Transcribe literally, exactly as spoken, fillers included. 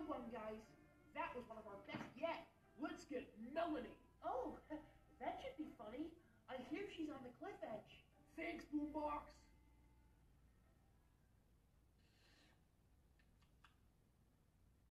good one, guys. That was one of our best yet. Let's get Melanie. Oh, that should be funny. I hear she's on the cliff edge. Thanks, Boombox.